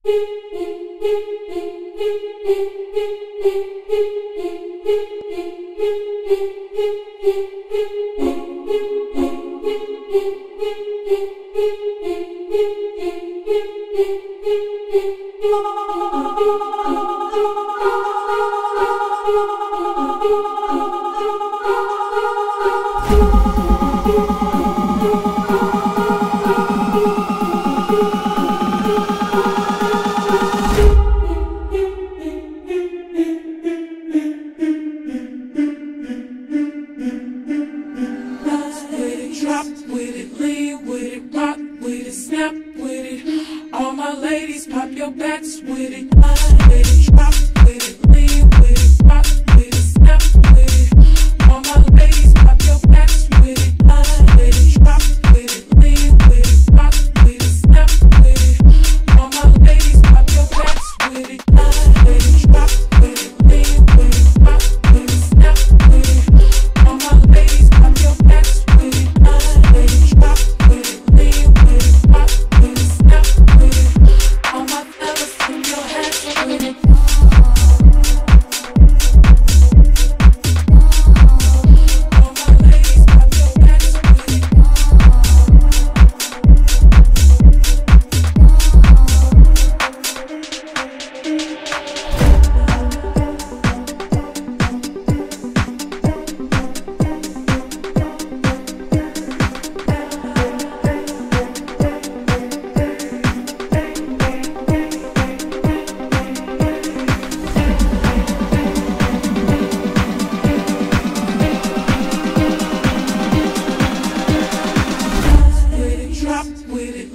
Drop with it, lean with it, rock with it, snap with it. All my ladies, pop your backs with it. With it, drop with it, lean with it, rock with it, snap with it. All my ladies, pop your backs with it. With it, drop with it, lean with it, rock with it, snap with it. All my ladies, pop your backs with it. With it, drop with it, lean with it, rock with it, snap with it. All my ladies, pop your backs with it.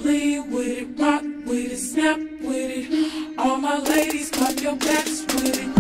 Snap with it. All my ladies, pop your backs with it.